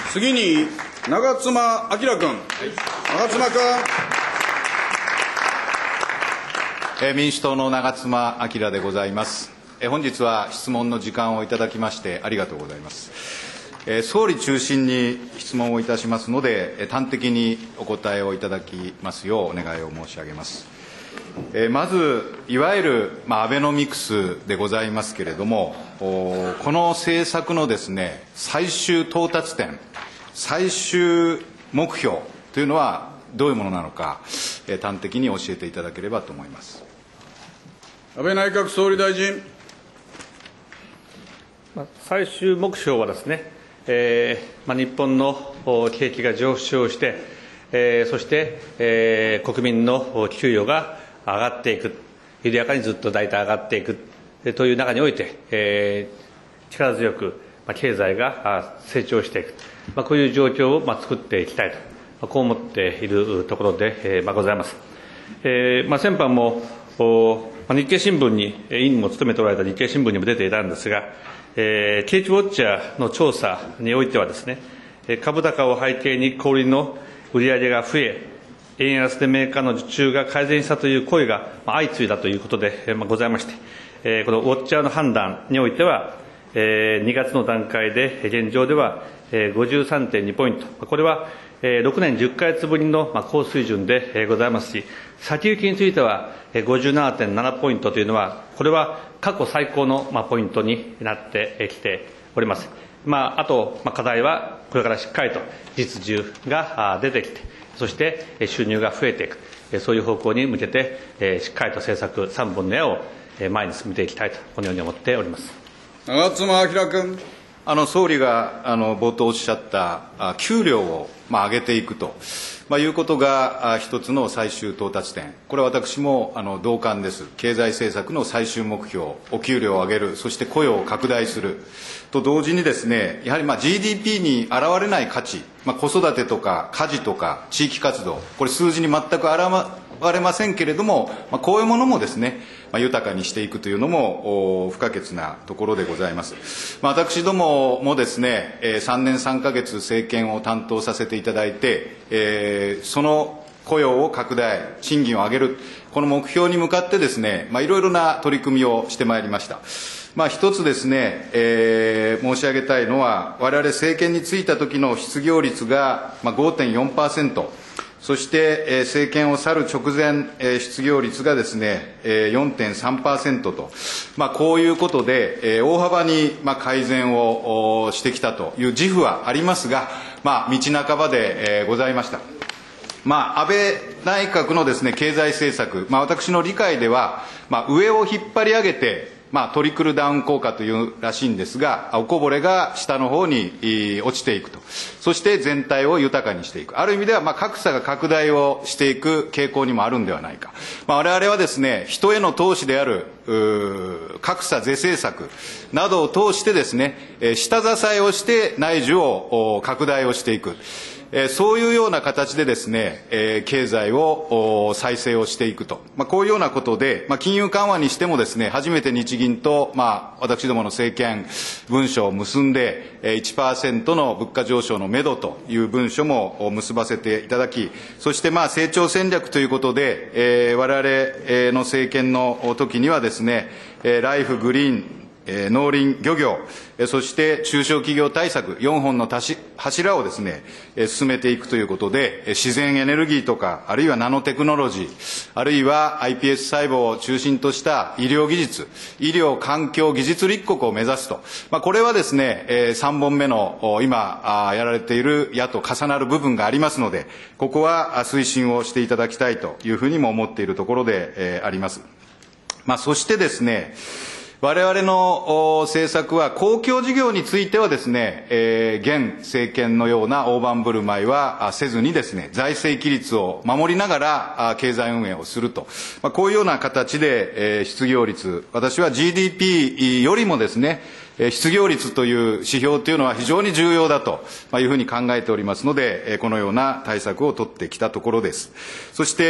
次に、長妻昭君。長妻君。 民主党の長妻昭でございます。本日は質問の時間をいただきましてありがとうございます。総理中心に質問をいたしますので、端的にお答えをいただきますようお願いを申し上げます。まず、いわゆる、アベノミクスでございますけれども、この政策のですね、最終到達点、最終目標というのはどういうものなのか、端的に教えていただければと思います。 安倍内閣総理大臣。 最終目標はですね、日本の景気が上昇して、そして、国民の給与が上がっていく、緩やかにずっと大体上がっていくという中において、力強く経済が成長していく、こういう状況を作っていきたいと、こう思っているところでございます。先般も日経新聞に、委員も務めておられた日経新聞にも出ていたんですが、景気ウォッチャーの調査においてはですね、株高を背景に小売の売上が増え、円安でメーカーの受注が改善したという声が相次いだということでございまして、このウォッチャーの判断においては、2月の段階で現状では 53.2 ポイント、これは6年10か月ぶりの高水準でございますし、先行きについては 57.7 ポイントというのは、これは過去最高のポイントになってきております。あと課題はこれからしっかりと実需が出てきて、そして収入が増えていく、そういう方向に向けてしっかりと政策3本の矢を前に進めていきたいと、このように思っております。 長妻昭君。 総理が冒頭おっしゃった給料を上げていくということが一つの最終到達点、これは私も同感です。経済政策の最終目標、お給料を上げる、そして雇用を拡大すると同時にですね、やはりGDP に現れない価値、子育てとか家事とか地域活動、これ数字に全く現れませんけれども、こういうものもですね、豊かにしていくというのも不可欠なところでございます。私どももですね、3年3ヶ月政権を担当させていただいて、その雇用を拡大、賃金を上げる、この目標に向かってですね、いろいろな取り組みをしてまいりました。一つですね、申し上げたいのは、我々政権に就いた時の失業率が 5.4%、そして政権を去る直前、失業率がですね 4.3% と、こういうことで大幅に改善をしてきたという自負はありますが、道半ばでございました。安倍内閣のですね、経済政策、私の理解では、上を引っ張り上げてトリクルダウン効果というらしいんですが、おこぼれが下の方に落ちていくと、そして全体を豊かにしていく、ある意味では格差が拡大をしていく傾向にもあるんではないか。我々はですね、人への投資である格差是正策などを通してですね、下支えをして内需を拡大をしていく。そういうような形でですね、経済を再生をしていくと、こういうようなことで、金融緩和にしてもですね、初めて日銀と、私どもの政権文書を結んで、1% の物価上昇のめどという文書も結ばせていただき、そして成長戦略ということで、我々の政権の時にはですね、ライフグリーン、農林漁業、そして中小企業対策4本の柱をですね、進めていくということで、自然エネルギーとか、あるいはナノテクノロジー、あるいは iPS 細胞を中心とした医療技術、医療環境技術立国を目指すと、これはですね、3本目の今やられている野と重なる部分がありますので、ここは推進をしていただきたいというふうにも思っているところであります。そしてですね、我々の政策は公共事業についてはですね、現政権のような大盤振る舞いはせずにですね、財政規律を守りながら経済運営をすると、こういうような形で失業率、私は GDP よりもですね、失業率という指標というのは非常に重要だというふうに考えておりますので、このような対策を取ってきたところです。そして、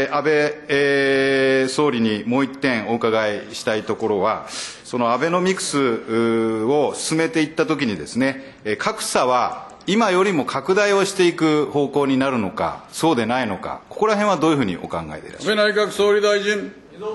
安倍総理にもう一点お伺いしたいところは、そのアベノミクスを進めていったときにですね、格差は今よりも拡大をしていく方向になるのか、そうでないのか、ここら辺はどういうふうにお考えでいらっしゃいますか。 安倍内閣総理大臣。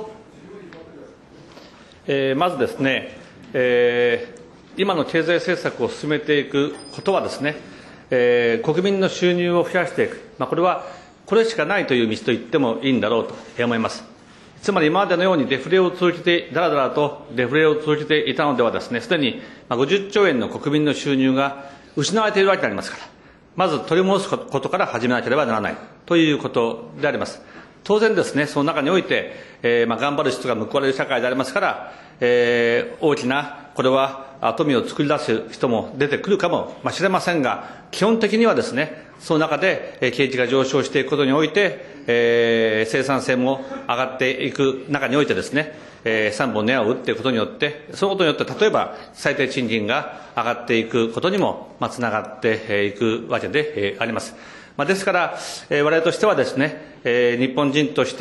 まずですね、今の経済政策を進めていくことはですね、国民の収入を増やしていく、これはこれしかないという道と言ってもいいんだろうと思います。つまり今までのようにデフレを通じて、だらだらとデフレを通じていたのではですね、すでに50兆円の国民の収入が失われているわけでありますから、まず取り戻すことから始めなければならないということであります。当然ですね、その中において、頑張る人が報われる社会でありますから、大きな、これは富を作り出す人も出てくるかもしれませんが、基本的にはですね、その中で景気が上昇していくことにおいて、生産性も上がっていく中においてですね、3本の矢を打っていくことによって、そのことによって例えば最低賃金が上がっていくことにもつながっていくわけであります。ですから、我々としてはですね、日本人として、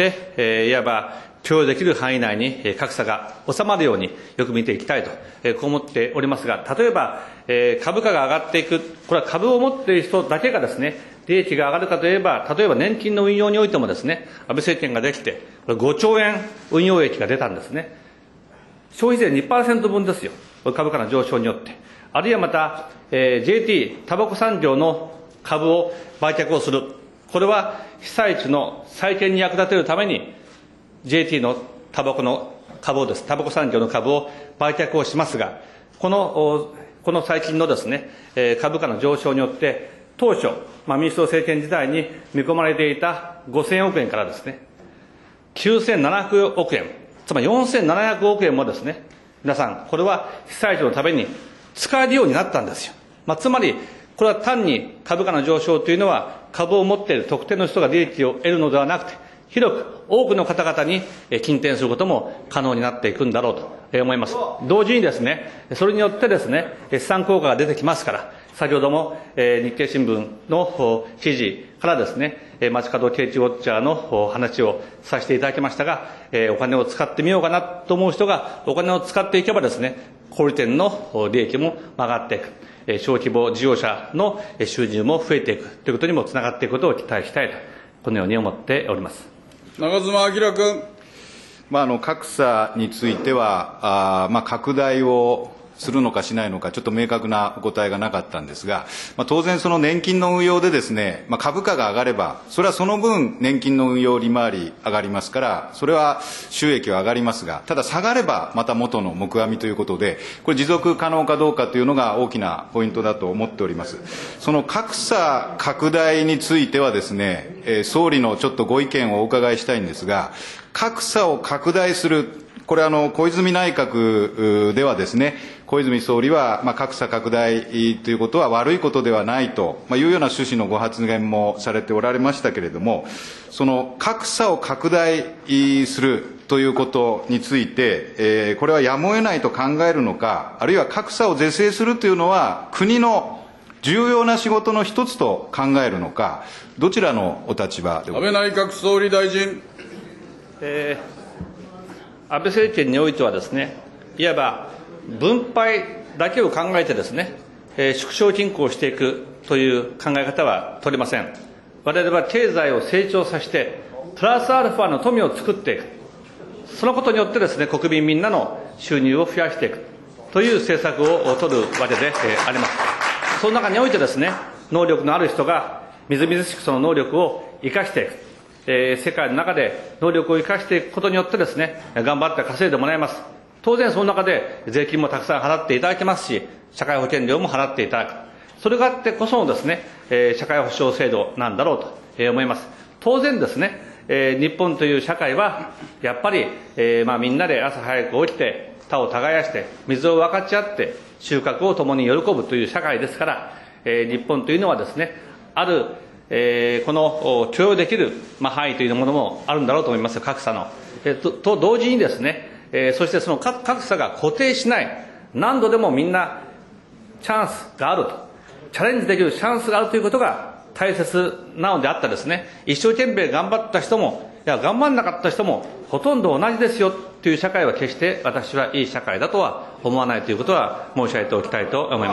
いわば許容できる範囲内に格差が収まるようによく見ていきたいと、こう思っておりますが、例えば、株価が上がっていく、これは株を持っている人だけがですね、利益が上がるかといえば、例えば年金の運用においてもですね、安倍政権ができて、これ5兆円運用益が出たんですね。消費税 2% 分ですよ、株価の上昇によって。あるいはまた、JT、タバコ産業の株を売却をする。これは被災地の再建に役立てるために、JT のタバコの株をです、タバコ産業の株を売却をしますが、この最近のですね、株価の上昇によって、当初、民主党政権時代に見込まれていた5000億円からですね、9700億円、つまり4700億円もですね、皆さん、これは被災地のために使えるようになったんですよ。つまり、これは単に株価の上昇というのは、株を持っている特定の人が利益を得るのではなくて、広く多くの方々に進展することも可能になっていくんだろうと思います。同時にですね、それによってですね、資産効果が出てきますから、先ほども日経新聞の記事からですね、街角景気ウォッチャーの話をさせていただきましたが、お金を使ってみようかなと思う人がお金を使っていけばですね、小売店の利益も上がっていく。小規模事業者の収入も増えていくということにもつながっていくことを期待したいと、このように思っております。 長妻昭君。 格差については、拡大をするのかしないのか、ちょっと明確なお答えがなかったんですが、当然その年金の運用でですね、株価が上がれば、それはその分年金の運用利回り上がりますから、それは収益は上がりますが、ただ下がればまた元の木阿弥ということで、これ持続可能かどうかというのが大きなポイントだと思っております。その格差拡大についてはですね、総理のちょっとご意見をお伺いしたいんですが、格差を拡大する、これ小泉内閣ではですね、小泉総理は格差拡大ということは悪いことではないというような趣旨のご発言もされておられましたけれども、その格差を拡大するということについて、これはやむを得ないと考えるのか、あるいは格差を是正するというのは国の重要な仕事の一つと考えるのか、どちらのお立場でございますか。 安倍内閣総理大臣。 安倍政権においてはですね、いわば分配だけを考えてですね、縮小均衡していくという考え方は取れません。我々は経済を成長させて、プラスアルファの富を作っていく。そのことによってですね、国民みんなの収入を増やしていくという政策を取るわけであります。その中においてですね、能力のある人がみずみずしくその能力を生かしていく。世界の中で能力を生かしていくことによってですね、頑張って稼いでもらいます。当然その中で税金もたくさん払っていただきますし、社会保険料も払っていただく。それがあってこそのですね、社会保障制度なんだろうと思います。当然ですね、日本という社会はやっぱり、みんなで朝早く起きて田を耕して水を分かち合って収穫を共に喜ぶという社会ですから、日本というのはですね、あるこの許容できる範囲というものもあるんだろうと思います、格差の。と同時にですね、そしてその格差が固定しない、何度でもみんなチャンスがあると、チャレンジできるチャンスがあるということが大切なのであったですね、一生懸命頑張った人も、いや頑張んなかった人もほとんど同じですよという社会は決して私はいい社会だとは思わないということは申し上げておきたいと思います。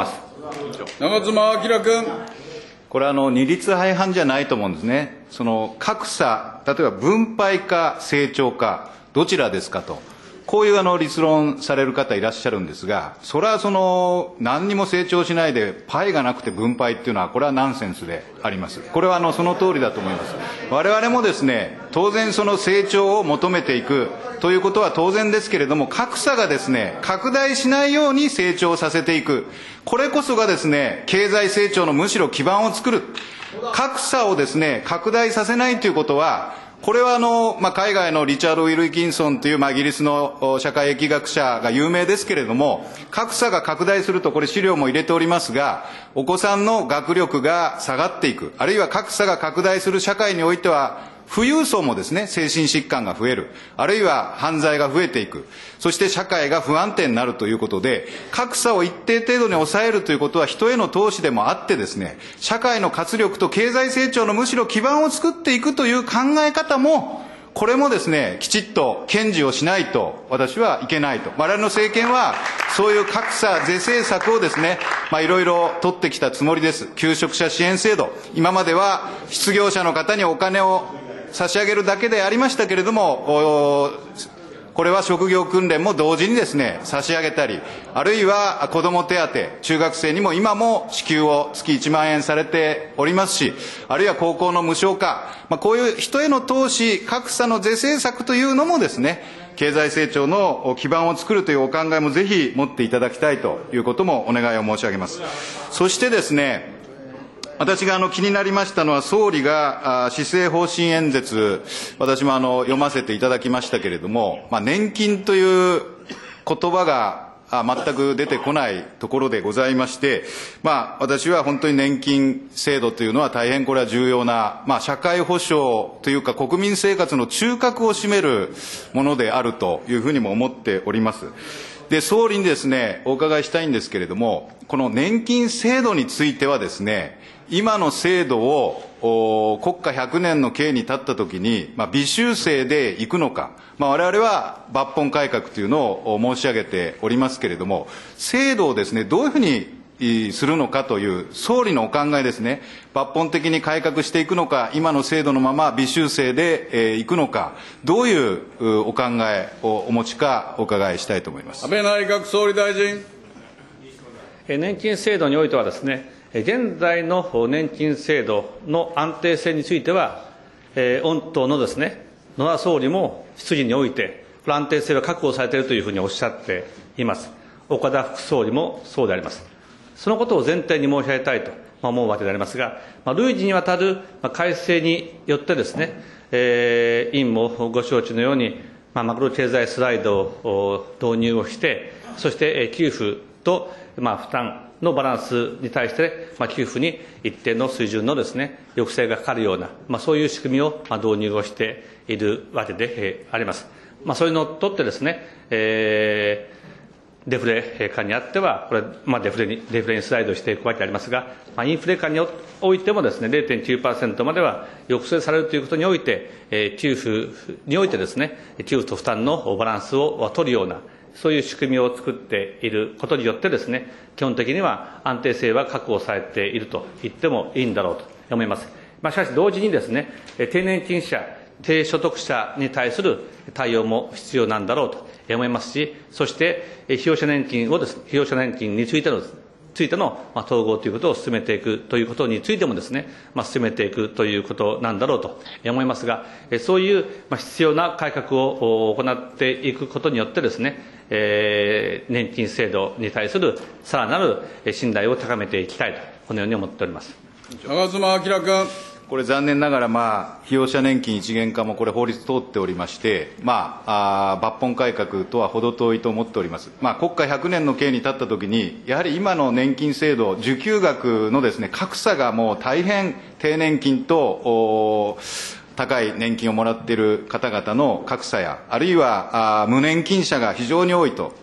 長妻昭君。 これは二律背反じゃないと思うんですね。その格差、例えば分配か成長か、どちらですかと。こういう立論される方いらっしゃるんですが、それは何にも成長しないで、パイがなくて分配っていうのは、これはナンセンスであります。これはその通りだと思います。我々もですね、当然その成長を求めていくということは当然ですけれども、格差がですね、拡大しないように成長させていく。これこそがですね、経済成長のむしろ基盤を作る。格差をですね、拡大させないということは、これは海外のリチャード・ウィルキンソンというイギリスの社会疫学者が有名ですけれども、格差が拡大すると、これ資料も入れておりますが、お子さんの学力が下がっていく、あるいは格差が拡大する社会においては、富裕層もですね、精神疾患が増える、あるいは犯罪が増えていく、そして社会が不安定になるということで、格差を一定程度に抑えるということは人への投資でもあってですね、社会の活力と経済成長のむしろ基盤を作っていくという考え方も、これもですね、きちっと堅持をしないと私はいけないと。我々の政権はそういう格差是正策をですね、いろいろ取ってきたつもりです。求職者支援制度、今までは失業者の方にお金を差し上げるだけでありましたけれども、これは職業訓練も同時にですね、差し上げたり、あるいは子ども手当、中学生にも今も支給を月1万円されておりますし、あるいは高校の無償化、こういう人への投資、格差の是正策というのもですね、経済成長の基盤を作るというお考えもぜひ持っていただきたいということもお願いを申し上げます。そしてですね、私が気になりましたのは、総理が施政方針演説、私も読ませていただきましたけれども、年金という言葉が全く出てこないところでございまして、私は本当に年金制度というのは大変これは重要な、社会保障というか国民生活の中核を占めるものであるというふうにも思っております。で、総理にですね、お伺いしたいんですけれども、この年金制度についてはですね、今の制度を国家100年の刑に立ったときに、微修正でいくのか、我々は抜本改革というのを申し上げておりますけれども、制度をですね、どういうふうにするのかという総理のお考えですね、抜本的に改革していくのか、今の制度のまま微修正でいくのか、どういうお考えをお持ちかお伺いしたいと思います。 安倍内閣総理大臣。 年金制度においてはですね、現在の年金制度の安定性については、御党のですね、野田総理も質疑において、安定性は確保されているというふうにおっしゃっています。岡田副総理もそうであります。そのことを前提に申し上げたいと思うわけでありますが、累次にわたる改正によってですね、委員もご承知のように、マクロ経済スライドを導入をして、そして給付と負担のバランスに対して、給付に一定の水準のですね、抑制がかかるような、そういう仕組みを導入をしているわけであります。それにのっとってですね、デフレ下にあっては、これ、デフレにスライドしていくわけでありますが、インフレ下においてもですね、0.9% までは抑制されるということにおいて、給付においてですね、給付と負担のバランスを取るような、そういう仕組みを作っていることによってですね、基本的には安定性は確保されていると言ってもいいんだろうと思います。しかし同時にですね、低年金者、低所得者に対する対応も必要なんだろうと思いますし、そして被用者年金についての統合ということを進めていくということについてもですね、進めていくということなんだろうと思いますが、そういう必要な改革を行っていくことによってですね、年金制度に対するさらなる信頼を高めていきたいと、このように思っております。 長妻昭君。 これ残念ながら、被用者年金一元化もこれ法律通っておりまして、抜本改革とは程遠いと思っております。国家100年の刑に立ったときに、やはり今の年金制度、受給額のですね、格差がもう大変、低年金と高い年金をもらっている方々の格差や、あるいは無年金者が非常に多いと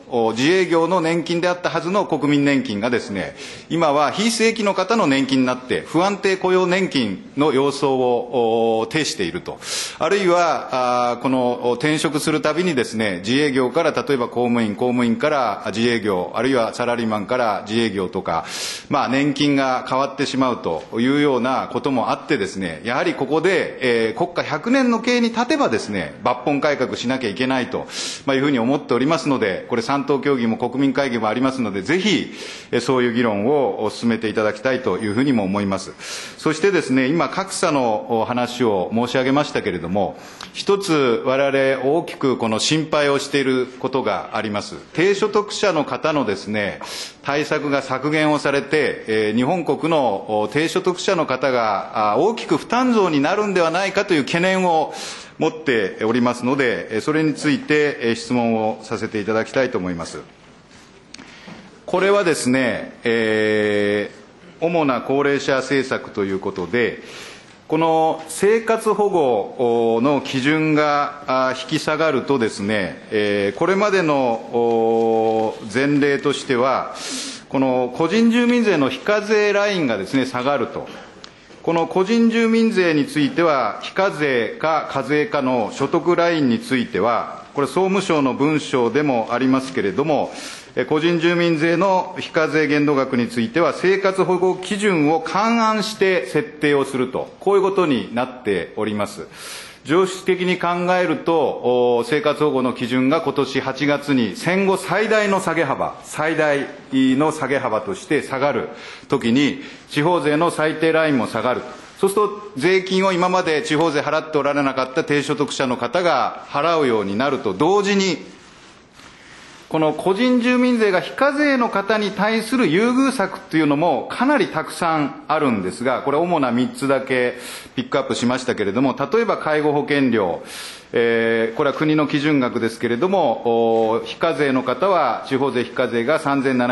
自営業の年金であったはずの国民年金がですね、今は非正規の方の年金になって、不安定雇用年金の様相を呈していると。あるいは、この転職するたびにですね、自営業から例えば公務員から自営業、あるいはサラリーマンから自営業とか、年金が変わってしまうというようなこともあってですね、やはりここで、国家100年の経に立てばですね、抜本改革しなきゃいけないというふうに思っておりますので、これ3党協議も国民会議もありますので、ぜひそういう議論を進めていただきたいというふうにも思います。そしてですね、今格差の話を申し上げましたけれども、一つ我々大きくこの心配をしていることがあります。低所得者の方のですね、対策が削減をされて、日本国の低所得者の方が大きく負担増になるんではないかという懸念を持っておりますので、それについて質問をさせていただきたいと思います。これはですね、主な高齢者政策ということで、この生活保護の基準が引き下がるとですね、これまでの前例としては、この個人住民税の非課税ラインがですね、下がると。この個人住民税については、非課税か課税かの所得ラインについては、これ総務省の文書でもありますけれども、個人住民税の非課税限度額については、生活保護基準を勘案して設定をすると、こういうことになっております。常識的に考えると、生活保護の基準が今年8月に戦後最大の下げ幅として下がるときに、地方税の最低ラインも下がる。そうすると、税金を今まで地方税払っておられなかった低所得者の方が払うようになると同時に、この個人住民税が非課税の方に対する優遇策というのもかなりたくさんあるんですが、これ主な3つだけピックアップしましたけれども、例えば介護保険料、これは国の基準額ですけれども、非課税の方は地方税非課税が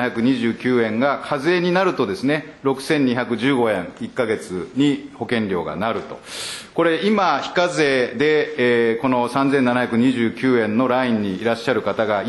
3729円が課税になるとですね、6215円1ヶ月に保険料がなると。これ今非課税で、この3729円のラインにいらっしゃる方が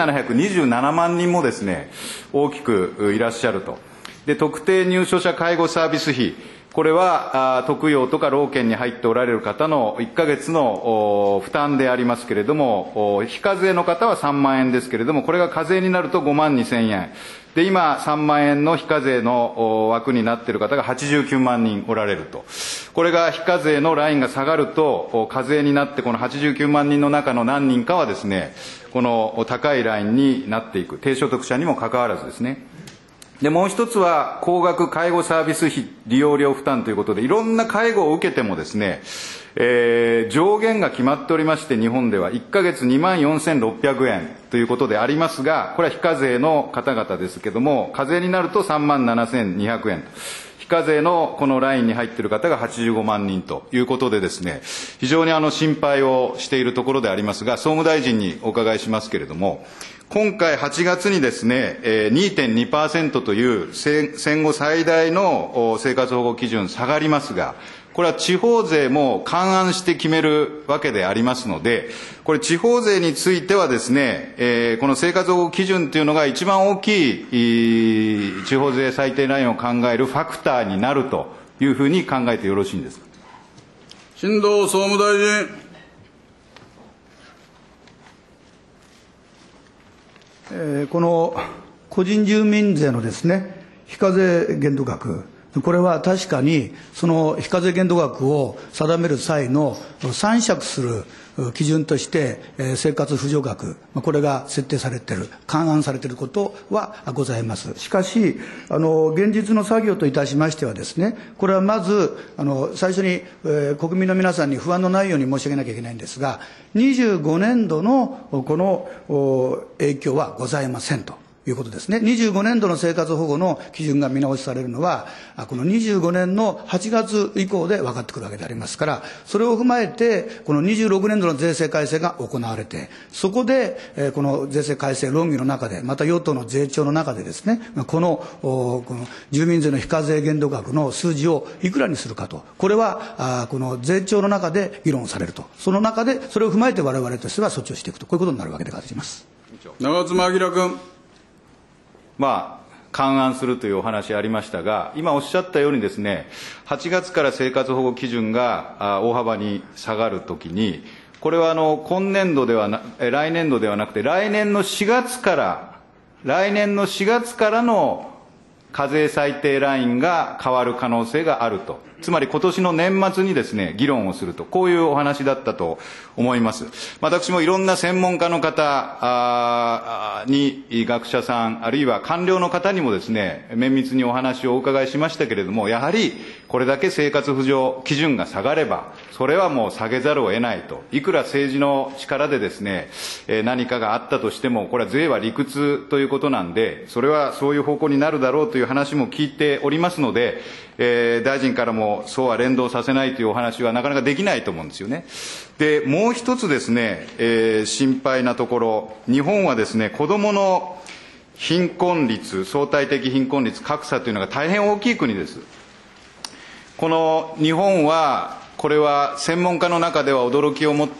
1727万人もですね、大きくいらっしゃると。で、特定入所者介護サービス費、これは特養とか老健に入っておられる方の1ヶ月の負担でありますけれども、非課税の方は3万円ですけれども、これが課税になると5万2000円。で、今3万円の非課税の枠になっている方が89万人おられると。これが非課税のラインが下がると、課税になってこの89万人の中の何人かはですね、この高いラインになっていく。低所得者にもかかわらずですね。で、もう一つは、高額介護サービス費利用料負担ということで、いろんな介護を受けてもですね、上限が決まっておりまして、日本では1ヶ月24,600円ということでありますが、これは非課税の方々ですけども、課税になると37,200円。非課税のこのラインに入っている方が85万人ということでですね、非常に心配をしているところでありますが、総務大臣にお伺いしますけれども、今回8月にですね、2.2% という戦後最大の生活保護基準下がりますが、これは地方税も勘案して決めるわけでありますので、これ地方税についてはですね、この生活保護基準というのが一番大きい地方税最低ラインを考えるファクターになるというふうに考えてよろしいんですか。 新藤総務大臣。 この個人住民税のですね、非課税限度額、これは確かにその非課税限度額を定める際の参借する基準として生活扶助額、これが設定されている、勘案されていることはございます。しかし、現実の作業といたしましてはですね、これはまず、最初に国民の皆さんに不安のないように申し上げなきゃいけないんですが、25年度のこの影響はございませんということですね。25年度の生活保護の基準が見直しされるのは、この25年の8月以降で分かってくるわけでありますから、それを踏まえて、この26年度の税制改正が行われて、そこで、この税制改正論議の中で、また与党の税調の中でですね、この住民税の非課税限度額の数字をいくらにするかと、これは、この税調の中で議論されると。その中で、それを踏まえて我々としては措置をしていくと、こういうことになるわけであります。 委員長長妻昭君。 勘案するというお話ありましたが、今おっしゃったようにですね、8月から生活保護基準が大幅に下がるときに、これは今年度では来年度ではなくて、来年の4月からの課税最低ラインが変わる可能性があると。つまり今年の年末にですね、議論をすると、こういうお話だったと思います。私もいろんな専門家の方に、学者さん、あるいは官僚の方にもですね、綿密にお話をお伺いしましたけれども、やはりこれだけ生活扶助基準が下がれば、それはもう下げざるを得ないと。いくら政治の力でですね、何かがあったとしても、これは税は理屈ということなんで、それはそういう方向になるだろうという話も聞いておりますので、大臣からもそうは連動させないというお話はなかなかできないと思うんですよね。で、もう一つですね、心配なところ、日本はですね、子どもの貧困率、相対的貧困率、格差というのが大変大きい国です。この日本は、これは専門家の中では驚きをもって、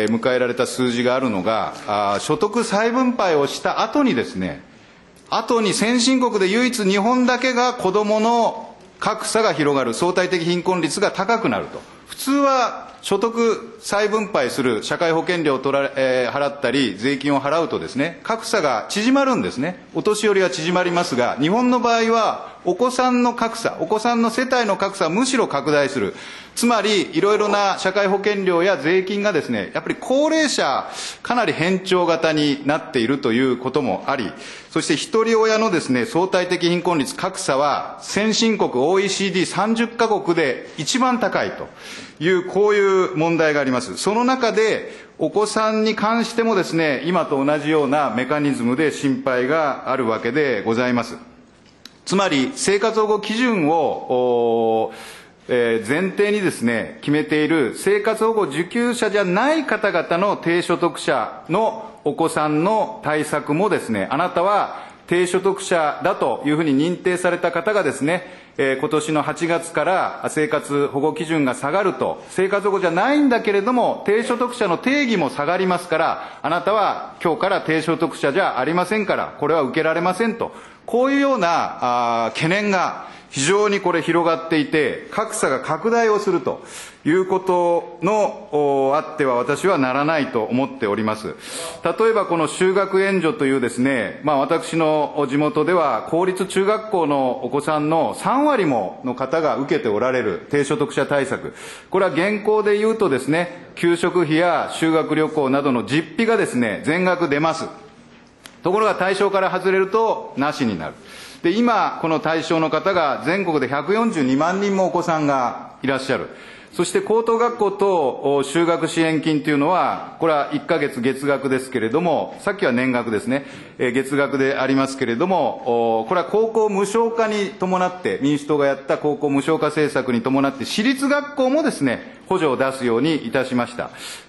迎えられた数字があるのが、所得再分配をした後にですね、先進国で唯一日本だけが子どもの格差が広がる、相対的貧困率が高くなると。普通は所得再分配する、社会保険料を払ったり、税金を払うとですね、格差が縮まるんですね。お年寄りは縮まりますが、日本の場合は、お子さんの格差、お子さんの世帯の格差はむしろ拡大する。つまり、いろいろな社会保険料や税金がですね、やっぱり高齢者、かなり偏重型になっているということもあり、そして一人親のですね、相対的貧困率、格差は、先進国 OECD30 カ国で一番高いという、こういう問題があります。その中で、お子さんに関してもですね、今と同じようなメカニズムで心配があるわけでございます。つまり、生活保護基準を、前提にですね、決めている生活保護受給者じゃない方々の低所得者のお子さんの対策もですね、あなたは低所得者だというふうに認定された方がですね、今年の8月から生活保護基準が下がると、生活保護じゃないんだけれども、低所得者の定義も下がりますから、あなたは今日から低所得者じゃありませんから、これは受けられませんと、こういうような懸念が非常にこれ広がっていて、格差が拡大をするということのあっては私はならないと思っております。例えばこの就学援助というですね、私の地元では公立中学校のお子さんの3割もの方が受けておられる低所得者対策。これは現行で言うとですね、給食費や修学旅行などの実費がですね、全額出ます。ところが対象から外れるとなしになる。で、今、この対象の方が全国で142万人もお子さんがいらっしゃる。そして高等学校と就学支援金というのは、これは1ヶ月月額ですけれども、さっきは年額ですね、月額でありますけれども、これは高校無償化に伴って、民主党がやった高校無償化政策に伴って、私立学校もですね、補助を出すようにいたしました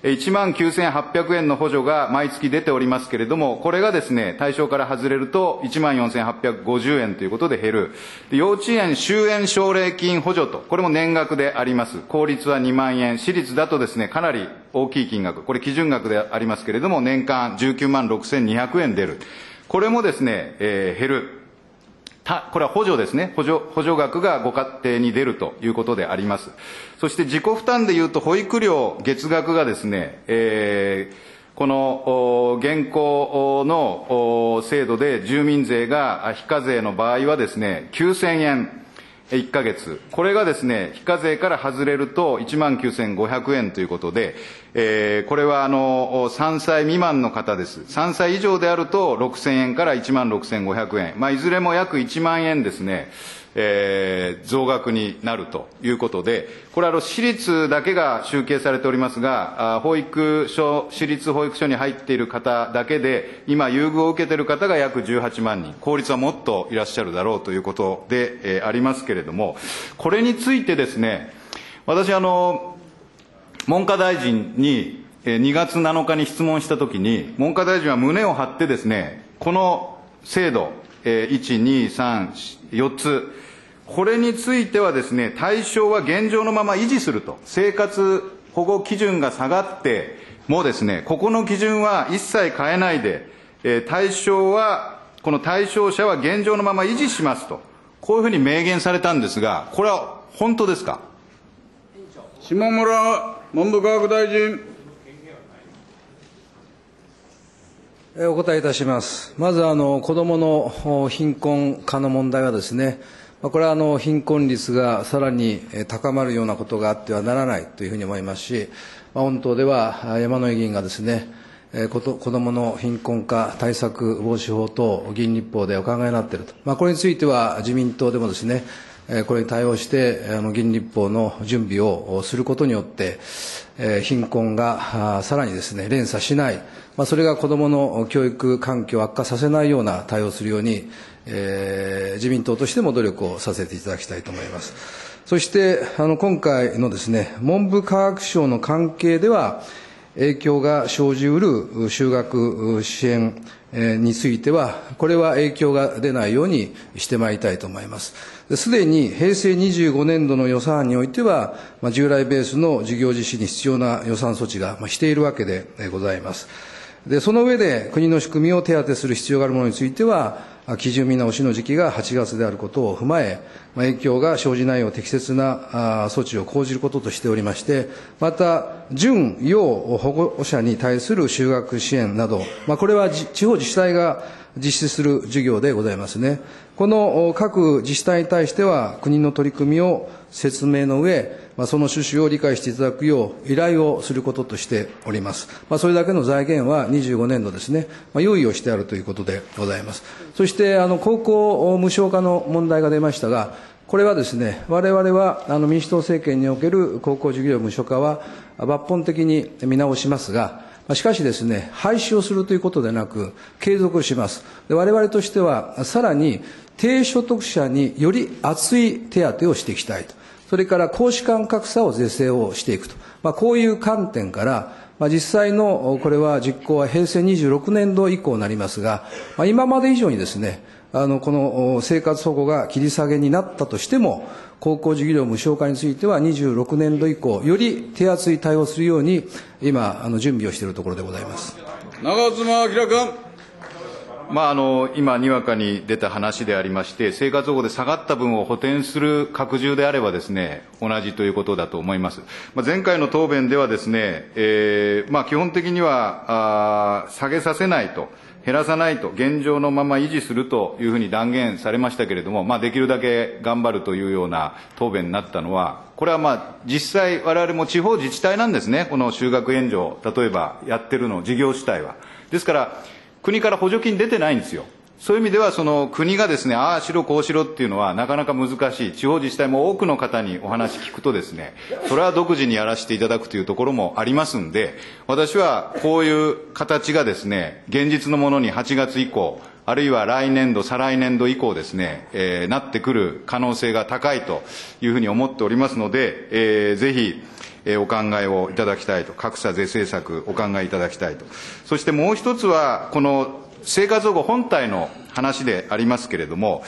。19,800円の補助が毎月出ておりますけれども、これがですね、対象から外れると 14,850 円ということで減る。幼稚園終園奨励金補助と、これも年額であります。公立は2万円、私立だとですね、かなり大きい金額、これ基準額でありますけれども、年間19万6,200円出る。これもですね、減る。これは補助ですね。補助額がご家庭に出るということであります。そして自己負担でいうと、保育料月額がですね、この現行の制度で住民税が非課税の場合はですね、9,000円。1ヶ月。これがですね、非課税から外れると 19,500 円ということで、これは3歳未満の方です。3歳以上であると 6,000 円から 16,500 円。いずれも約1万円ですね、増額になるということで、これは私立だけが集計されておりますが、保育所、私立保育所に入っている方だけで、今優遇を受けている方が約18万人、公立はもっといらっしゃるだろうということで、ありますけれども、これについてですね、私文科大臣に2月7日に質問したときに、文科大臣は胸を張ってですね、この制度、1、2、3、4つ、これについてはですね、対象は現状のまま維持すると。生活保護基準が下がってもですね、ここの基準は一切変えないで、 対象は、この対象者は現状のまま維持しますと、こういうふうに明言されたんですが、これは本当ですか。 下村文部科学大臣。 お答えいたします。まず、子どもの貧困化の問題はですね、これは貧困率がさらに高まるようなことがあってはならないというふうに思いますし、御党では山井議員がですね、子どもの貧困化対策防止法等議員立法でお考えになっていると。これについては自民党でもですね、これに対応して議員立法の準備をすることによって、貧困がさらにですね、連鎖しない、それが子どもの教育環境を悪化させないような対応をするように、自民党としても努力をさせていただきたいと思います。そして、今回のですね、文部科学省の関係では、影響が生じうる就学支援については、これは影響が出ないようにしてまいりたいと思います。すでに平成25年度の予算案においては、従来ベースの事業実施に必要な予算措置がしているわけでございます。で、その上で国の仕組みを手当てする必要があるものについては、基準見直しの時期が8月であることを踏まえ、影響が生じないよう適切な措置を講じることとしておりまして、また、準要保護者に対する就学支援など、これは地方自治体が実施する事業でございますね。この各自治体に対しては、国の取り組みを説明の上、その趣旨を理解していただくよう依頼をすることとしております。それだけの財源は25年度ですね、用意をしてあるということでございます。そして、高校無償化の問題が出ましたが、これはですね、我々は民主党政権における高校授業無償化は抜本的に見直しますが、しかしですね、廃止をするということでなく、継続します。我々としては、さらに低所得者により厚い手当をしていきたいと。それから公私間格差を是正をしていくと。こういう観点から、実際のこれは実行は平成26年度以降になりますが、今まで以上にですね、この生活保護が切り下げになったとしても、高校授業無償化については26年度以降、より手厚い対応をするように、今、準備をしているところでございます。 長妻昭君。 今、にわかに出た話でありまして、生活保護で下がった分を補填する拡充であればですね、同じということだと思います。前回の答弁ではですね、基本的には下げさせないと、減らさないと、現状のまま維持するというふうに断言されましたけれども、できるだけ頑張るというような答弁になったのは、これは実際、我々も地方自治体なんですね、この就学援助、例えばやってるの、事業主体は。ですから、国から補助金出てないんですよ。そういう意味では、国がですね、ああしろこうしろっていうのはなかなか難しい。地方自治体も多くの方にお話聞くとですね、それは独自にやらせていただくというところもありますんで、私はこういう形がですね、現実のものに8月以降、あるいは来年度、再来年度以降ですね、なってくる可能性が高いというふうに思っておりますので、ぜひ、お考えをいただきたいと、格差是正策お考えいただきたいと。そしてもう一つは、この生活保護本体の話でありますけれども、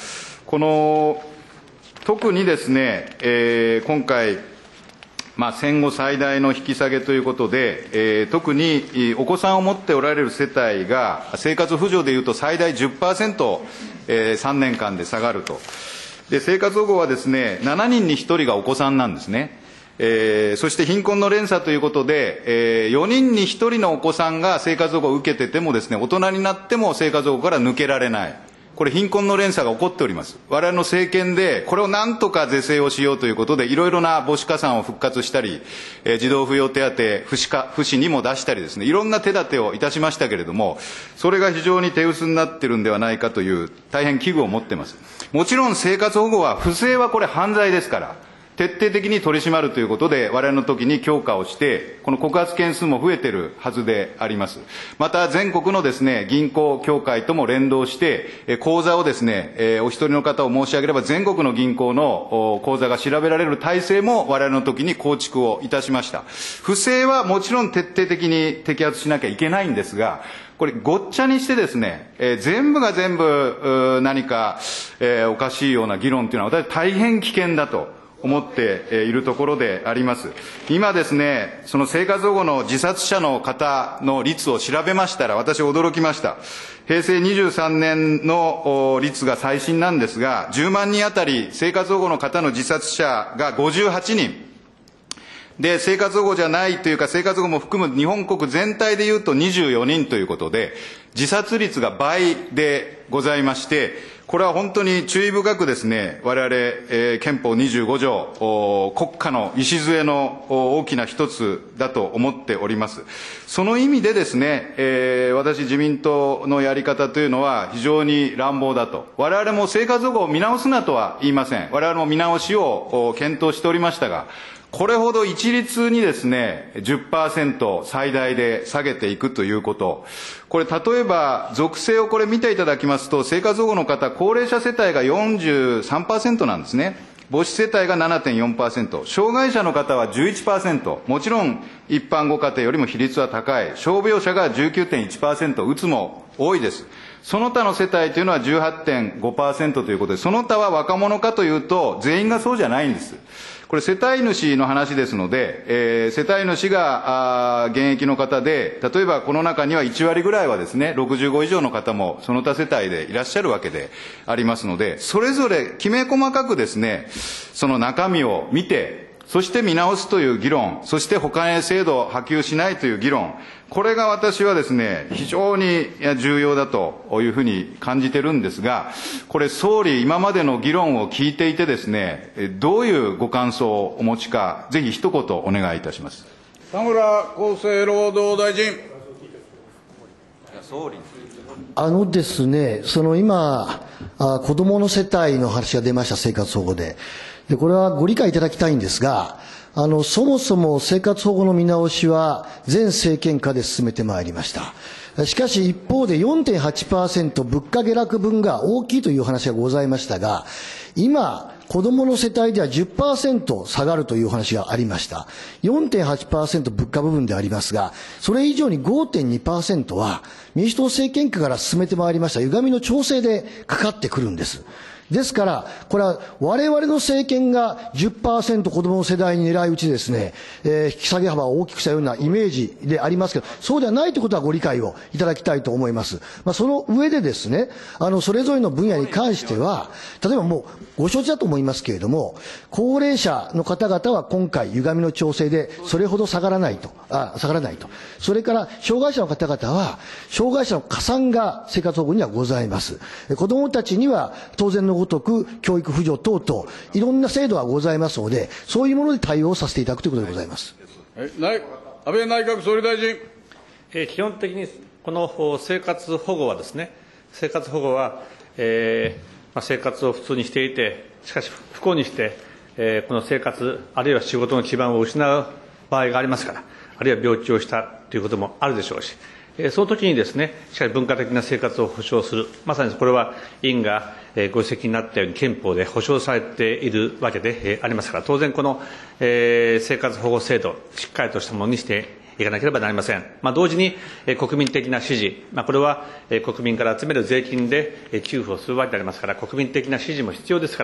特にですね、今回、戦後最大の引き下げということで、特にお子さんを持っておられる世帯が、生活扶助でいうと最大 10%、3年間で下がると。で、生活保護はですね、7人に1人がお子さんなんですね。そして貧困の連鎖ということで、4人に1人のお子さんが生活保護を受けててもですね、大人になっても生活保護から抜けられない。これ貧困の連鎖が起こっております。我々の政権で、これをなんとか是正をしようということで、いろいろな母子加算を復活したり、児童扶養手当、父子にも出したりですね、いろんな手立てをいたしましたけれども、それが非常に手薄になっているんではないかという、大変危惧を持っています。もちろん生活保護は、不正はこれ犯罪ですから、徹底的に取り締まるということで、我々の時に強化をして、この告発件数も増えているはずであります。また、全国のですね、銀行協会とも連動して、口座をですね、お一人の方を申し上げれば、全国の銀行の口座が調べられる体制も我々の時に構築をいたしました。不正はもちろん徹底的に摘発しなきゃいけないんですが、これ、ごっちゃにしてですね、全部が全部何か、おかしいような議論というのは、私大変危険だと思っているところであります。今ですね、その生活保護の自殺者の方の率を調べましたら、私驚きました。平成23年の率が最新なんですが、10万人あたり生活保護の方の自殺者が58人。で、生活保護じゃないというか、生活保護も含む日本国全体でいうと24人ということで、自殺率が倍でございまして、これは本当に注意深くですね、我々、憲法25条、国家の礎の大きな一つだと思っております。その意味でですね、私自民党のやり方というのは非常に乱暴だと。我々も生活保護を見直すなとは言いません。我々も見直しを検討しておりましたが、これほど一律にですね、10% 最大で下げていくということ。これ、例えば、属性をこれ見ていただきますと、生活保護の方、高齢者世帯が 43% なんですね。母子世帯が 7.4%、障害者の方は 11%、もちろん一般ご家庭よりも比率は高い、傷病者が 19.1%、うつも多いです。その他の世帯というのは 18.5% ということで、その他は若者かというと、全員がそうじゃないんです。これ世帯主の話ですので、世帯主が現役の方で、例えばこの中には1割ぐらいはですね、65以上の方もその他世帯でいらっしゃるわけでありますので、それぞれきめ細かくですね、その中身を見て、そして見直すという議論、そして他へ制度を波及しないという議論、これが私はですね、非常に重要だというふうに感じてるんですが、これ総理、今までの議論を聞いていてですね、どういうご感想をお持ちか、ぜひ一言お願いいたします。 田村厚生労働大臣。 ですね、今、子どもの世帯の話が出ました、生活保護で。これはご理解いただきたいんですが、そもそも生活保護の見直しは前政権下で進めてまいりました。しかし一方で 4.8% 物価下落分が大きいという話がございましたが、今、子どもの世帯では 10% 下がるという話がありました。4.8% 物価部分でありますが、それ以上に 5.2% は民主党政権下から進めてまいりました歪みの調整でかかってくるんです。ですから、これは我々の政権が 10% 子どもの世代に狙い撃ちですね、引き下げ幅を大きくしたようなイメージでありますけど、そうではないということはご理解をいただきたいと思います。その上でですね、それぞれの分野に関しては、例えばもうご承知だと思いますけれども、高齢者の方々は今回歪みの調整でそれほど下がらないと。それから、障害者の方々は、障害者の加算が生活保護にはございます。子どもたちには当然のごとく教育扶助等々いろんな制度がございますので、そういうもので対応させていただくということでございます。 安倍内閣総理大臣。 基本的にこの生活保護はですね、生活保護は、生活を普通にしていて、しかし不幸にして、この生活あるいは仕事の基盤を失う場合がありますから、あるいは病気をしたということもあるでしょうし、その時にですね、しっかり文化的な生活を保障する、まさにこれは委員がご指摘になったように憲法で保障されているわけでありますから、当然この生活保護制度、しっかりとしたものにしていかなければなりません。同時に国民的な支持、これは国民から集める税金で給付をするわけでありますから、国民的な支持も必要ですから、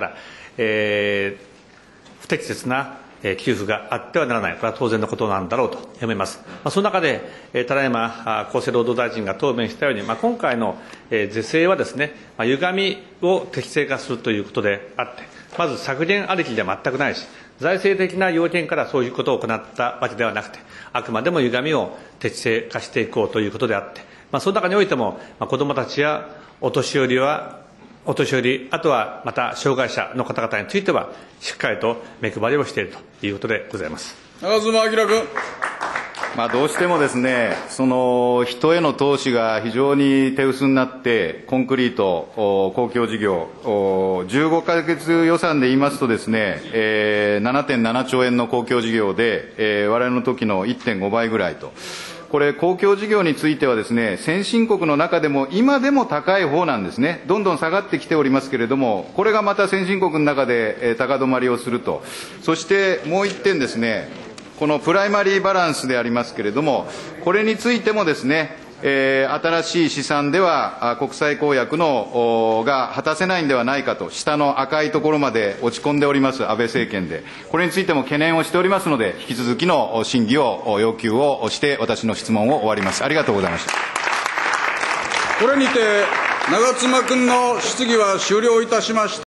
不適切な給付があってはならない、これは当然のことなんだろうと思います。その中で、ただいま厚生労働大臣が答弁したように、今回の是正はですね、歪みを適正化するということであって、まず削減ありきでは全くないし、財政的な要件からそういうことを行ったわけではなくて、あくまでも歪みを適正化していこうということであって、その中においても、子どもたちやお年寄り、あとはまた障害者の方々については、しっかりと目配りをしているということでございます。 長妻昭君。 どうしてもですね、人への投資が非常に手薄になって、コンクリート、公共事業、15ヶ月予算で言いますとですね、7.7 兆円の公共事業で、我々の時の 1.5 倍ぐらいと。これ、公共事業についてはですね、先進国の中でも今でも高い方なんですね。どんどん下がってきておりますけれども、これがまた先進国の中で高止まりをすると。そしてもう一点ですね、このプライマリーバランスでありますけれども、これについてもですね、 新しい試算では国際公約のが果たせないんではないかと、下の赤いところまで落ち込んでおります、安倍政権で、これについても懸念をしておりますので、引き続きの審議を要求をして、私の質問を終わります。ありがとうございました。 これにて長妻君の質疑は終了いたしました。